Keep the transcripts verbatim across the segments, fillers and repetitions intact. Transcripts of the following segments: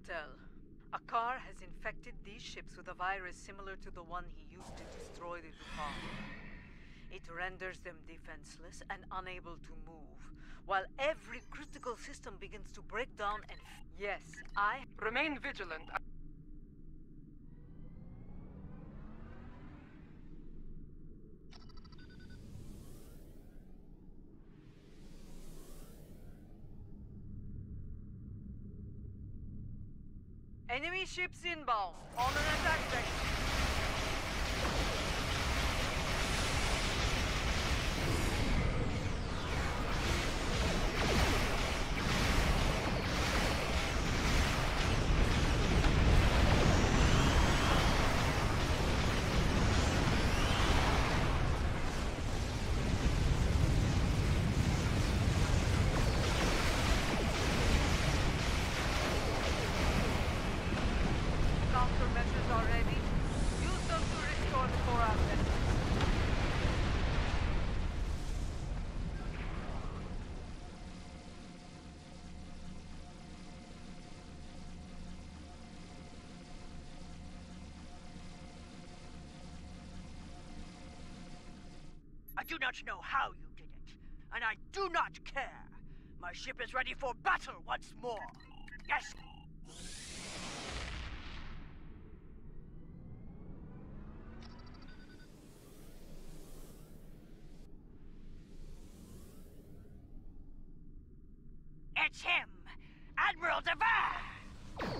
Intel. Akar has infected these ships with a virus similar to the one he used to destroy the Duhan. It renders them defenseless and unable to move, while every critical system begins to break down and... Yes, I... Remain vigilant. Enemy ships inbound, on an attack vector. Countermeasures are ready. Use them to restore the core assets. I do not know how you did it, and I do not care. My ship is ready for battle once more. Yes! It's him! Admiral Devine!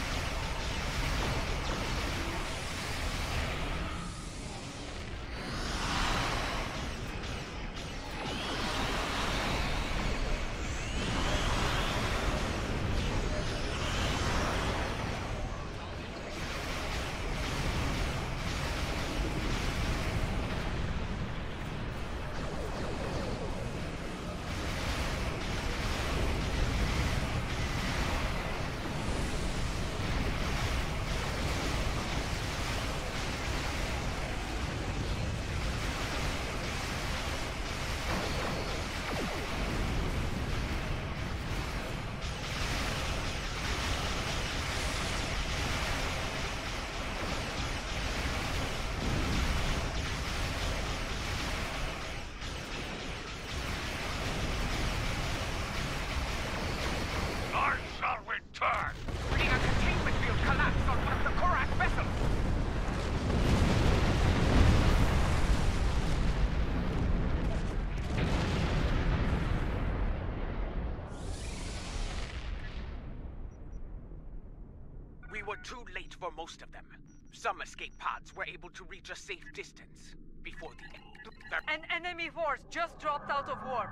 We were too late for most of them. Some escape pods were able to reach a safe distance before the end. An enemy force just dropped out of warp.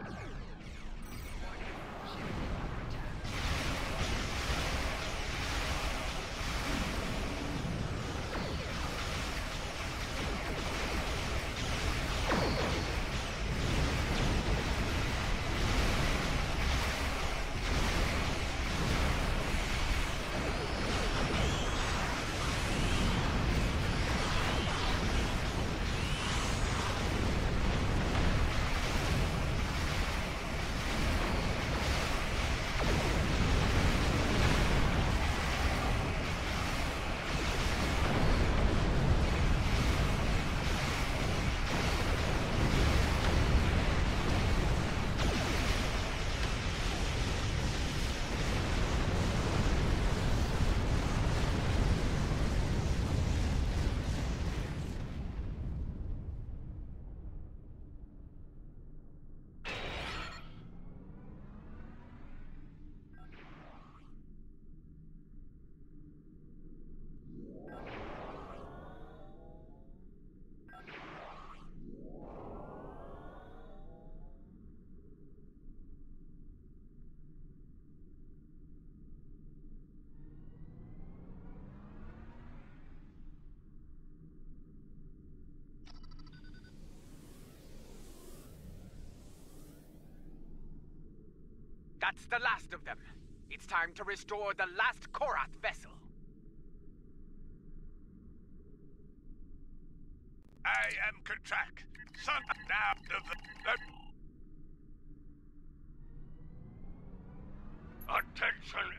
That's the last of them. It's time to restore the last Korath vessel. I am Katrak, son now of the... Attention